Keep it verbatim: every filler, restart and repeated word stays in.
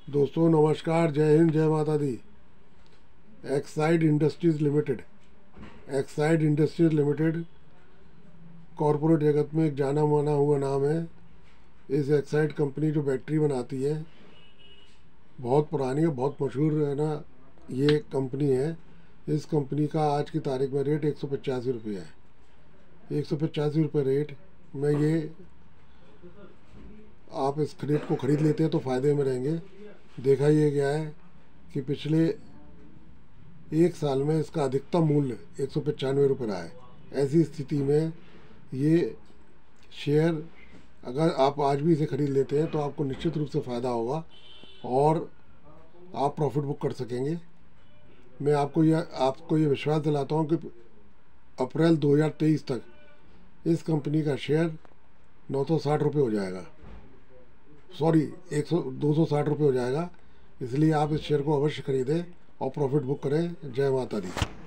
दोस्तों नमस्कार, जय हिंद, जय माता दी। Exide Industries Limited Exide Industries Limited corporate जगत में एक जाना माना हुआ नाम है। इस एक्साइड कंपनी जो बैटरी बनाती है बहुत पुरानी है, बहुत मशहूर है ना ये कंपनी है। इस कंपनी का आज की तारीख में रेट एक सौ पचासी रुपये है। एक सौ पचासी रुपये रेट में ये आप इस खरीद को ख़रीद लेते हैं तो फ़ायदे में रहेंगे। देखा ये गया है कि पिछले एक साल में इसका अधिकतम मूल्य एक सौ पचानवे रुपये रहा है। ऐसी स्थिति में ये शेयर अगर आप आज भी इसे ख़रीद लेते हैं तो आपको निश्चित रूप से फ़ायदा होगा और आप प्रॉफिट बुक कर सकेंगे। मैं आपको यह आपको ये विश्वास दिलाता हूँ कि अप्रैल दो हज़ार तेईस तक इस कंपनी का शेयर नौ सौ साठ रुपये हो जाएगा, सॉरी एक सौ दो सौ साठ रुपये हो जाएगा। इसलिए आप इस शेयर को अवश्य खरीदें और प्रॉफिट बुक करें। जय माता दी।